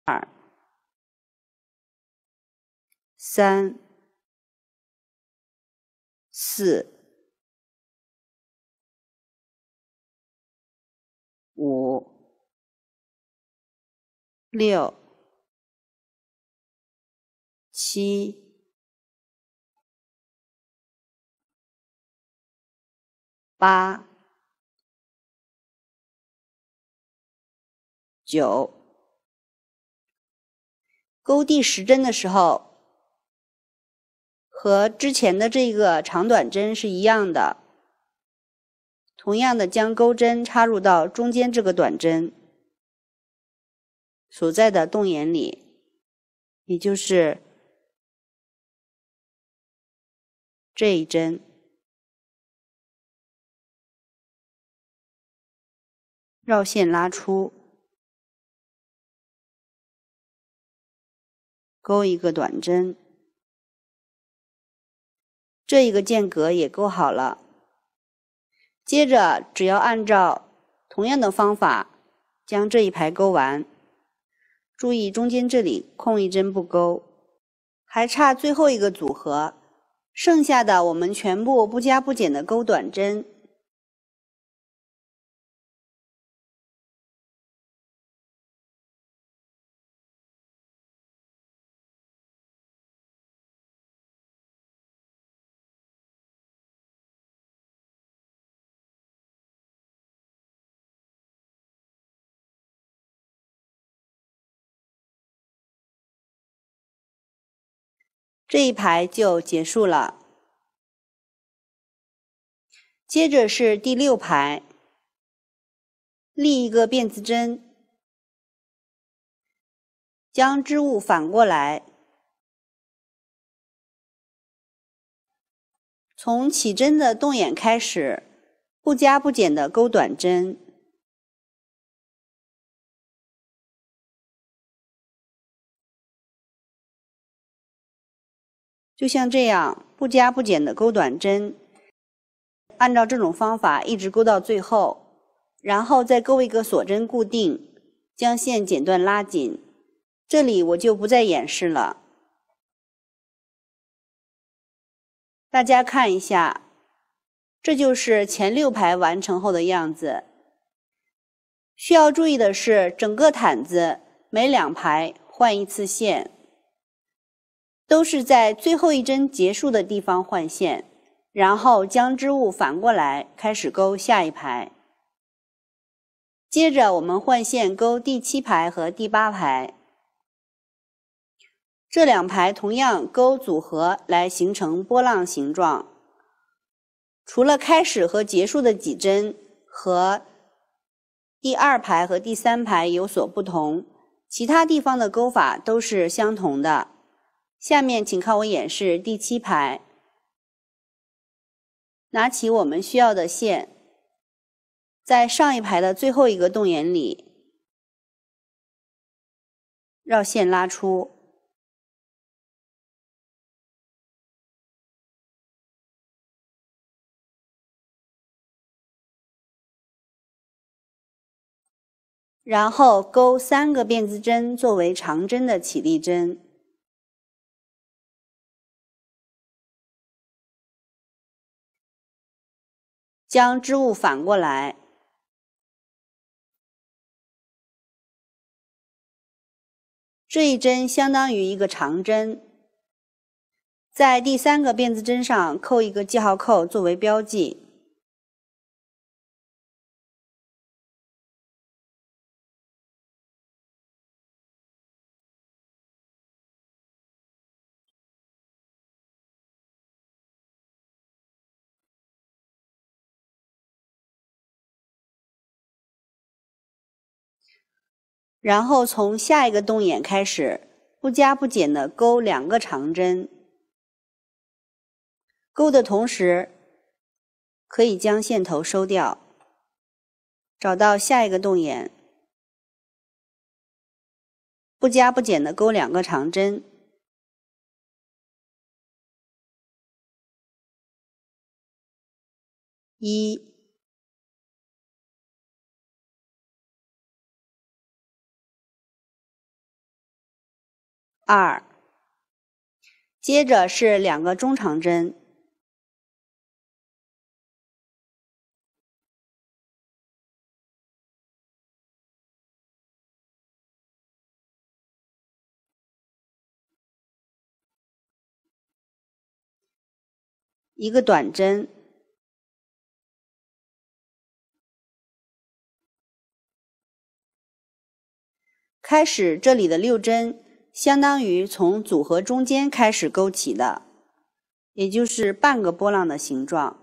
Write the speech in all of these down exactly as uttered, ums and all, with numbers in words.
二、三、四、五、六、七、八、九。钩第十针的时候，和之前的这个长短针是一样的，同样的将钩针插入到中间这个短针所在的洞眼里，也就是这一针。绕线拉出，钩一个短针，这一个间隔也钩好了。接着只要按照同样的方法将这一排钩完，注意中间这里空一针不钩，还差最后一个组合，剩下的我们全部不加不减的钩短针。这一排就结束了。接着是第六排，立一个辫子针，将织物反过来，从起针的洞眼开始，不加不减的钩短针，就像这样不加不减的钩短针，按照这种方法一直钩到最后，然后再钩一个锁针固定，将线剪断拉紧。这里我就不再演示了，大家看一下，这就是前六排完成后的样子。需要注意的是，整个毯子每两排换一次线，都是在最后一针结束的地方换线，然后将织物反过来开始钩下一排。接着我们换线钩第七排和第八排，这两排同样钩组合来形成波浪形状。除了开始和结束的几针和第二排和第三排有所不同，其他地方的钩法都是相同的。下面请看我演示第七排。拿起我们需要的线，在上一排的最后一个洞眼里绕线拉出，然后钩三个辫子针作为长针的起立针，将织物反过来，这一针相当于一个长针，在第三个辫子针上扣一个记号扣作为标记。然后从下一个洞眼开始，不加不减的钩两个长针，钩的同时可以将线头收掉，找到下一个洞眼，不加不减的钩两个长针，一、 二，接着是两个中长针，一个短针，开始这里的六针相当于从组合中间开始勾起的，也就是半个波浪的形状，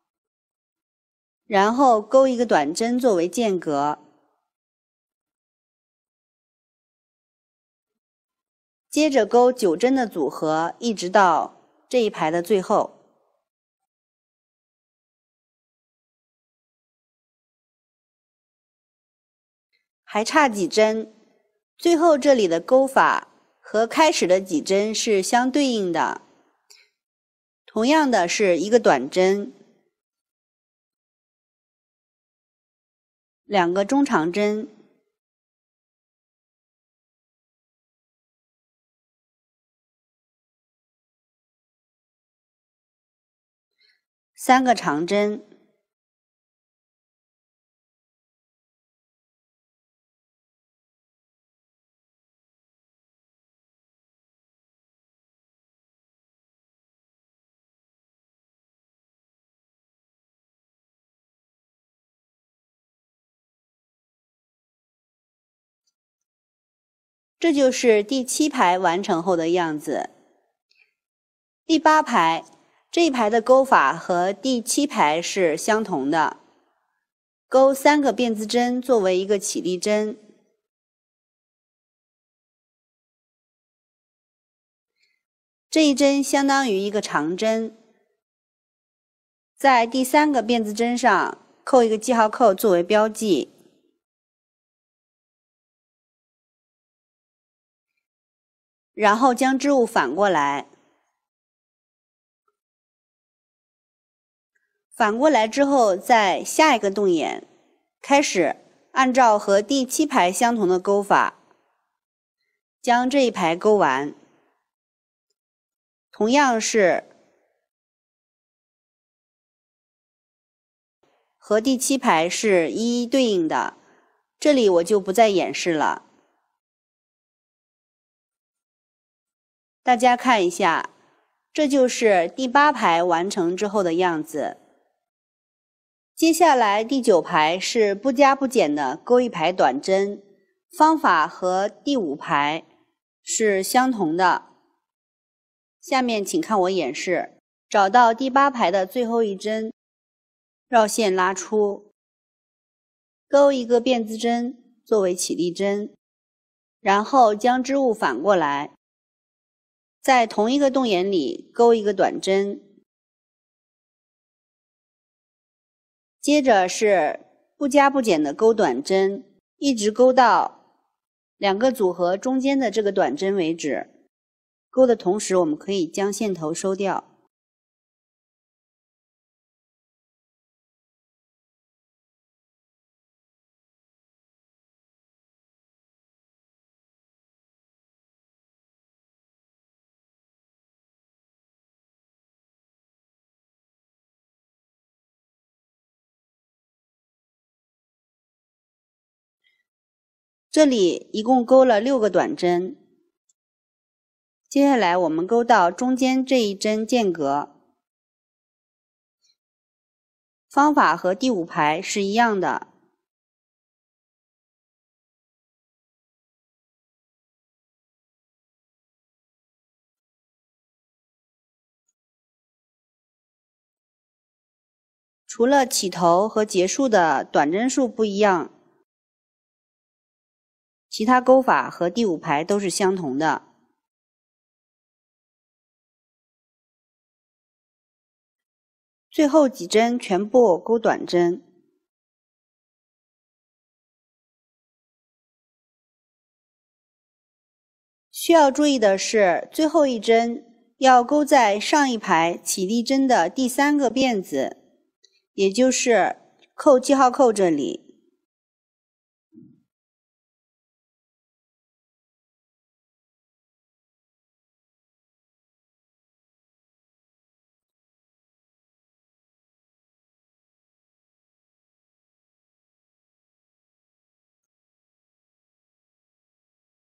然后勾一个短针作为间隔，接着勾九针的组合，一直到这一排的最后。还差几针，最后这里的勾法和开始的几针是相对应的，同样的是一个短针，两个中长针，三个长针，这就是第七排完成后的样子。第八排这一排的勾法和第七排是相同的，勾三个辫子针作为一个起立针，这一针相当于一个长针，在第三个辫子针上扣一个记号扣作为标记，然后将织物反过来，反过来之后，在下一个动眼开始按照和第七排相同的勾法，将这一排勾完。同样是和第七排是一一对应的，这里我就不再演示了。大家看一下，这就是第八排完成之后的样子。接下来第九排是不加不减的勾一排短针，方法和第五排是相同的。下面请看我演示，找到第八排的最后一针，绕线拉出，勾一个辫子针作为起立针，然后将织物反过来，在同一个动眼里勾一个短针，接着是不加不减的勾短针，一直勾到两个组合中间的这个短针为止。勾的同时，我们可以将线头收掉。这里一共勾了六个短针，接下来我们勾到中间这一针间隔，方法和第五排是一样的。除了起头和结束的短针数不一样，其他勾法和第五排都是相同的。最后几针全部勾短针。需要注意的是，最后一针要勾在上一排起立针的第三个辫子，也就是扣记号扣这里。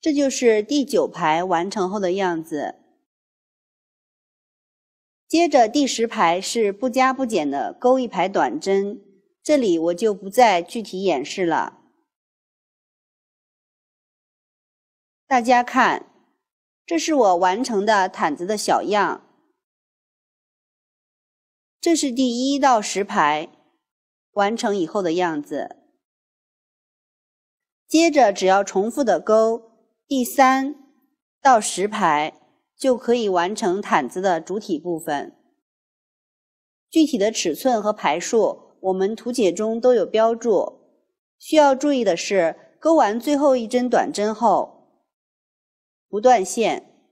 这就是第九排完成后的样子。接着第十排是不加不减的钩一排短针，这里我就不再具体演示了。大家看，这是我完成的毯子的小样。这是第一到十排完成以后的样子。接着只要重复的钩第三到十排，就可以完成毯子的主体部分。具体的尺寸和排数我们图解中都有标注。需要注意的是，钩完最后一针短针后不断线。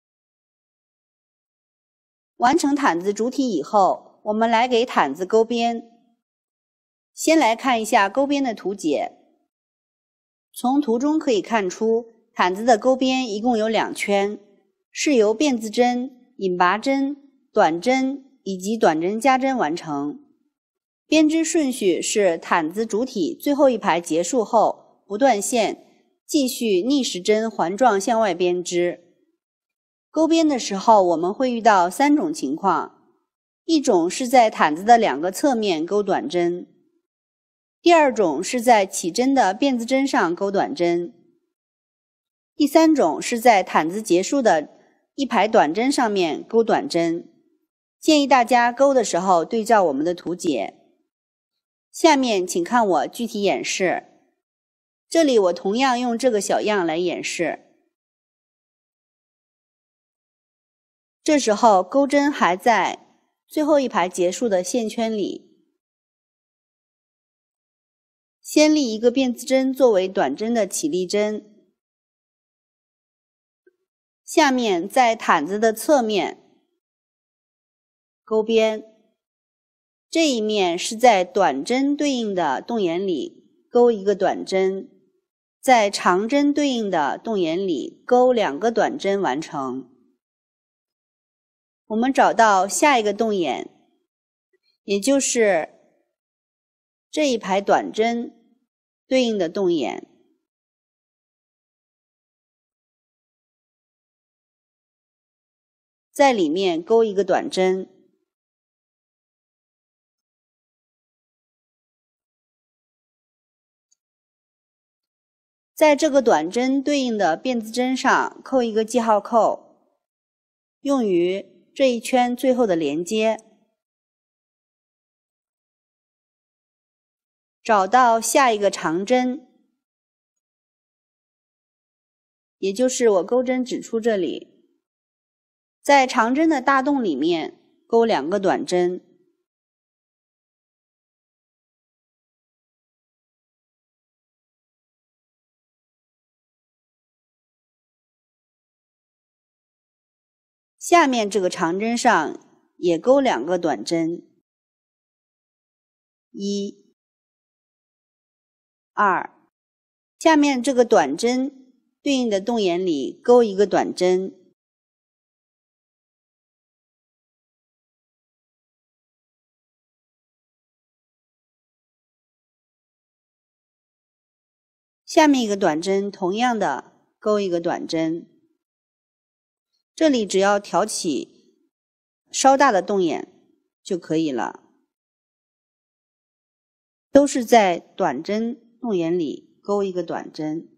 完成毯子主体以后，我们来给毯子钩边。先来看一下钩边的图解。从图中可以看出，毯子的钩边一共有两圈，是由辫子针、引拔针、短针以及短针加针完成。编织顺序是毯子主体最后一排结束后不断线，继续逆时针环状向外编织。钩边的时候，我们会遇到三种情况：一种是在毯子的两个侧面钩短针，第二种是在起针的辫子针上钩短针，第三种是在毯子结束的一排短针上面钩短针。建议大家钩的时候对照我们的图解。下面请看我具体演示。这里我同样用这个小样来演示。这时候钩针还在最后一排结束的线圈里，先立一个辫子针作为短针的起立针，下面在毯子的侧面钩边，这一面是在短针对应的洞眼里钩一个短针，在长针对应的洞眼里钩两个短针完成。我们找到下一个洞眼，也就是这一排短针对应的洞眼，在里面钩一个短针，在这个短针对应的辫子针上扣一个记号扣，用于这一圈最后的连接。找到下一个长针，也就是我钩针指出这里，在长针的大洞里面钩两个短针，下面这个长针上也钩两个短针，一、二，下面这个短针对应的洞眼里钩一个短针，下面一个短针同样的钩一个短针。这里只要挑起稍大的洞眼就可以了，都是在短针洞眼里钩一个短针。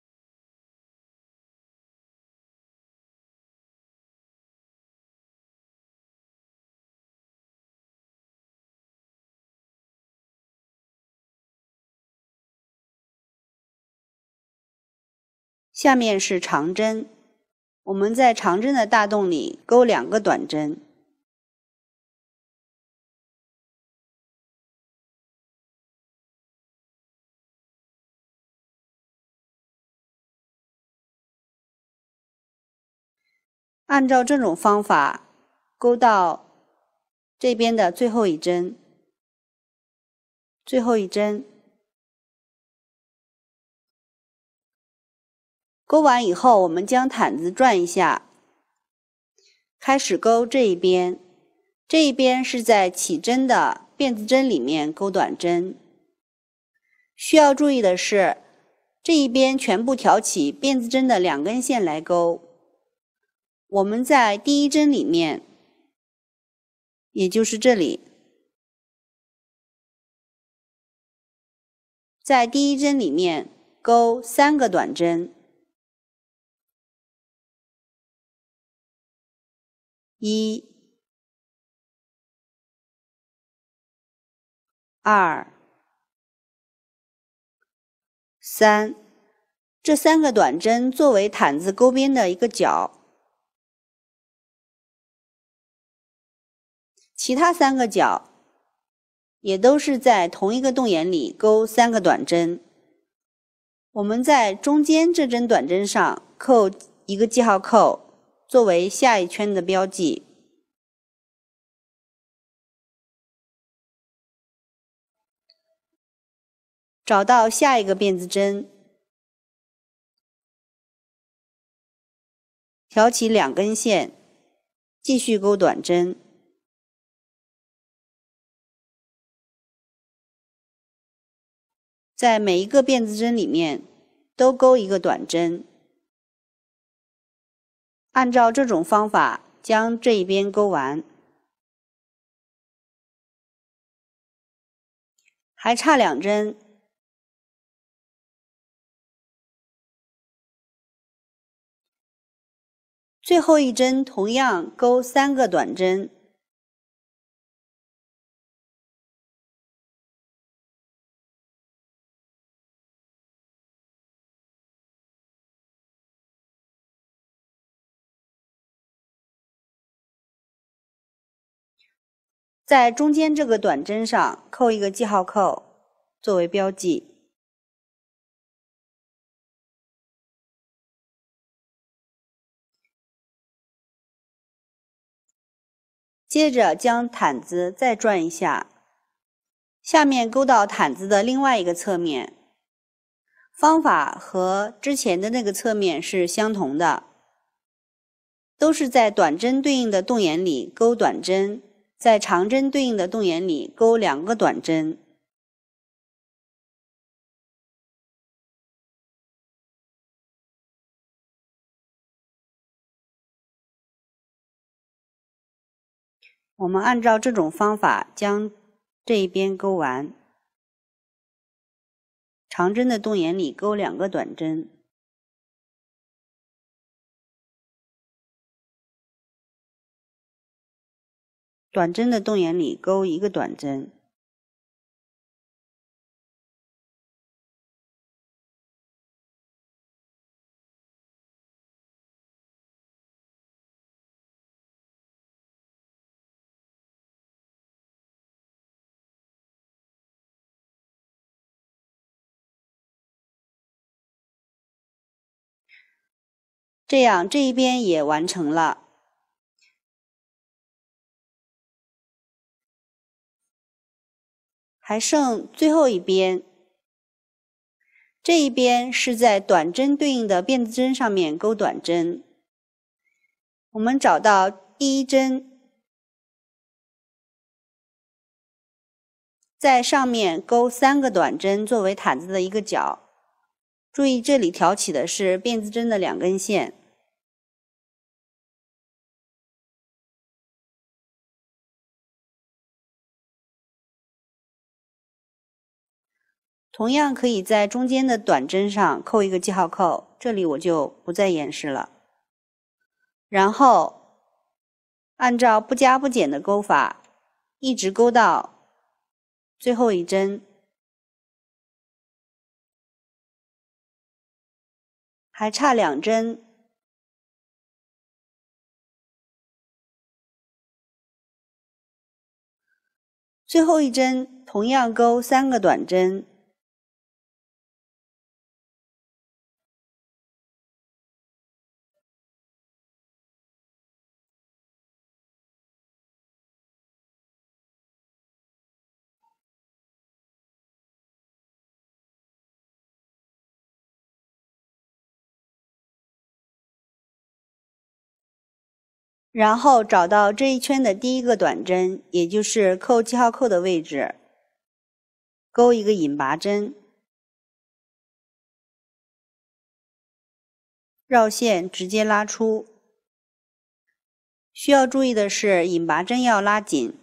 下面是长针，我们在长针的大洞里钩两个短针，按照这种方法钩到这边的最后一针，最后一针，钩完以后，我们将毯子转一下，开始钩这一边，这一边是在起针的辫子针里面钩短针。需要注意的是， 这一边全部挑起辫子针的两根线来钩。我们在第一针里面，也就是这里，在第一针里面钩三个短针，一、二、三，这三个短针作为毯子钩边的一个角，其他三个角也都是在同一个洞眼里钩三个短针。我们在中间这针短针上扣一个记号扣，作为下一圈的标记。找到下一个辫子针，挑起两根线，继续钩短针。在每一个辫子针里面都钩一个短针。按照这种方法将这一边钩完。还差两针，最后一针同样钩三个短针。在中间这个短针上扣一个记号扣，作为标记。接着将毯子再转一下，下面钩到毯子的另外一个侧面。方法和之前的那个侧面是相同的，都是在短针对应的洞眼里钩短针，在长针对应的洞眼里钩两个短针。我们按照这种方法将这一边钩完，长针的洞眼里钩两个短针。短针的洞眼里钩一个短针。这样这一边也完成了。还剩最后一边，这一边是在短针对应的辫子针上面钩短针。我们找到第一针，在上面钩三个短针作为毯子的一个角。注意这里挑起的是辫子针的两根线。同样可以在中间的短针上扣一个记号扣，这里我就不再演示了。然后按照不加不减的钩法，一直钩到最后一针，还差两针。最后一针同样钩三个短针。然后找到这一圈的第一个短针，也就是扣记号扣的位置，钩一个引拔针。 绕线直接拉出。需要注意的是，引拔针要拉紧。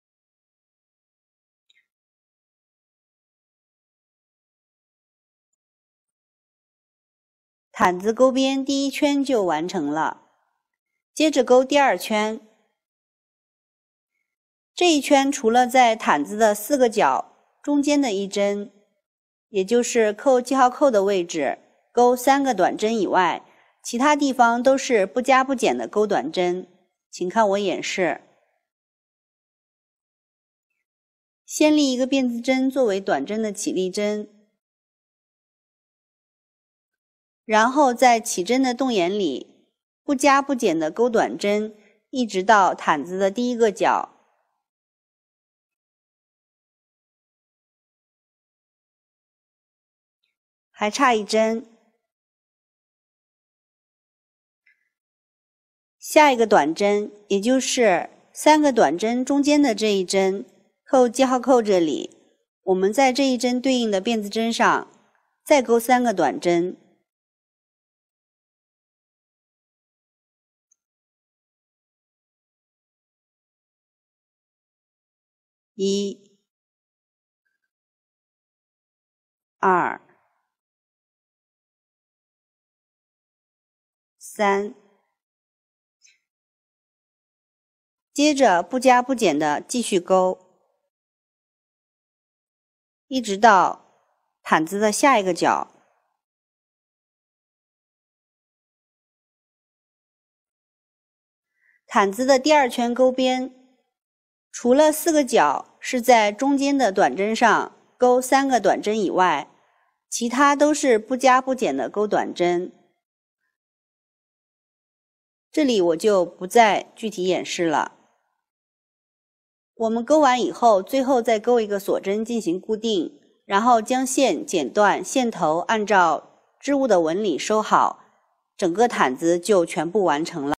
毯子钩边第一圈就完成了，接着钩第二圈。这一圈除了在毯子的四个角中间的一针，也就是扣记号扣的位置，钩三个短针以外，其他地方都是不加不减的钩短针。请看我演示。先立一个辫子针作为短针的起立针，然后在起针的洞眼里不加不减的钩短针，一直到毯子的第一个角。还差一针，下一个短针，也就是三个短针中间的这一针，扣记号扣这里，我们在这一针对应的辫子针上再钩三个短针。一、二、三，接着不加不减的继续钩，一直到毯子的下一个角。毯子的第二圈钩边，除了四个角是在中间的短针上钩三个短针以外，其他都是不加不减的钩短针。这里我就不再具体演示了。我们钩完以后，最后再钩一个锁针进行固定，然后将线剪断，线头按照织物的纹理收好，整个毯子就全部完成了。